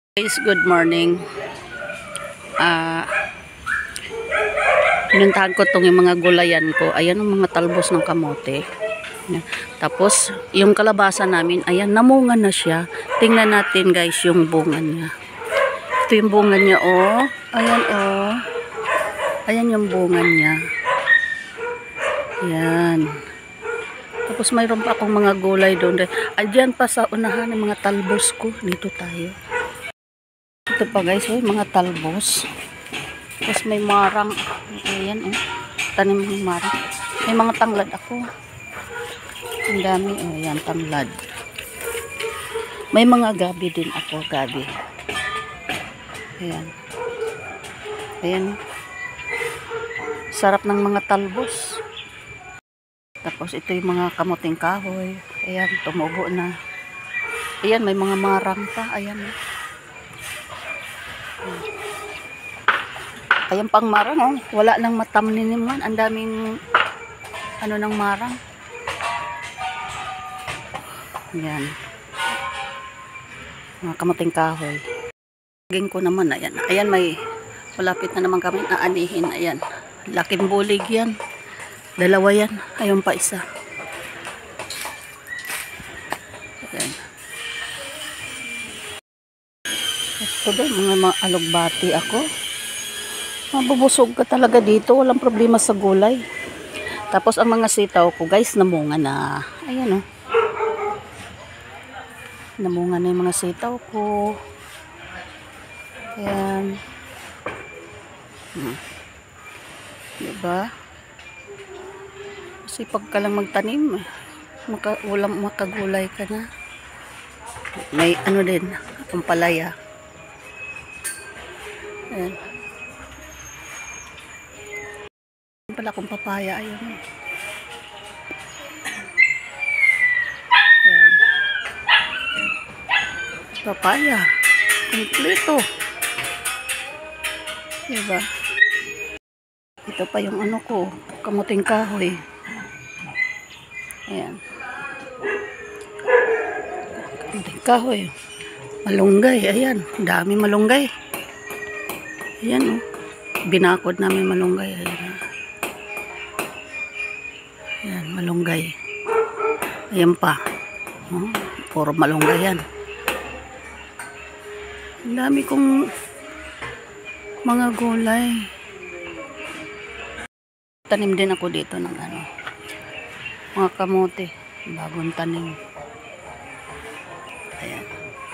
Guys, good morning. Ah, pinuntahan ko tong yung mga gulayan ko. Ayan ang mga talbos ng kamote. Ayan. Tapos, yung kalabasa namin, ayan, namunga na siya. Tingnan natin guys yung bunga niya. Ito yung bunga niya, oh. Ayan, oh. Ayan yung bunga niya. Ayan. Tapos mayroon pa akong mga gulay doon. Ayan pa sa unahan ng mga talbos ko. Dito tayo. Ito pa guys, oh, mga talbos. Tapos may marang. Ayan, oh. Tanim ng marang. May mga tanglad ako. Ang dami, oh. Ayan, tanglad. May mga gabi din ako, gabi. Ayan. Ayan. Sarap ng mga talbos. Tapos ito yung mga kamuting kahoy. Ayan, tumubo na. Ayan, may mga marang pa. Ayan. Ayan pang marang, oh. Wala nang matamniniman. Ang daming ano ng marang. Ayan. Mga kamuting kahoy. Laging ko naman, ayan. Ayan, may malapit na naman kami na anihin. Ayan. Laking bulig yan. Dalawa yan. Ayun pa isa. Ayan. Ito doon, mga alugbati ako. Mabubusog ka talaga dito. Walang problema sa gulay. Tapos ang mga sitaw ko, guys, namunga na. Ayan, oh. Namunga na yung mga sitaw ko. Ayan. Diba? Kasi pagka lang magtanim, makagulay ka na. May ano din, pampalaya. Ayan. Pala akong papaya, ayun. Ayan. Papaya. Kompleto. Diba? Ito pa yung ano ko, kamuting kahoy. Ayan. Kamuting kahoy. Malunggay, ayan. Dami malunggay. Ayan, oh. Binakod namin malunggay. Ayan. Ayan, malunggay. Ayan pa. Oh, puro malunggay yan. Ang dami kong mga gulay. Tanim din ako dito ng ano, mga kamote. Bagong tanim. Ayan.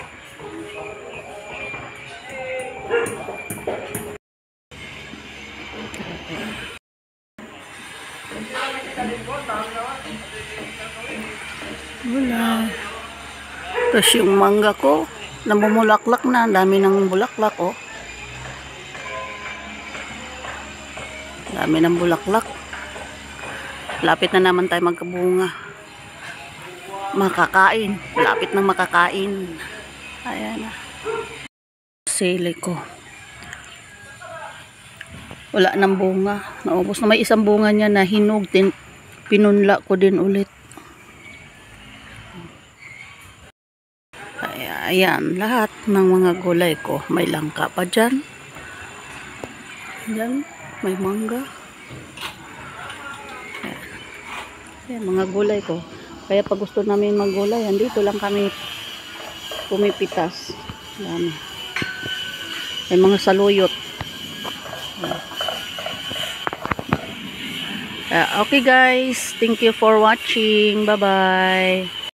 Wala. Tapos yung mangga ko, namumulaklak na. Ang dami ng bulaklak, oh. Dami ng bulaklak. Lapit na naman tayo magkabunga. Makakain. Lapit na makakain. Ayan na. Sili ko. Wala nang bunga. Naubos na, may isang bunga niya na hinog. Pinunla ko din ulit. Ayan, lahat ng mga gulay ko. May langka pa dyan. Ayan, may mangga. Ayan, mga gulay ko. Kaya pag gusto namin maggulay, dito lang kami pumipitas. Ayan. May mga saluyot. Okay guys, thank you for watching. Bye-bye.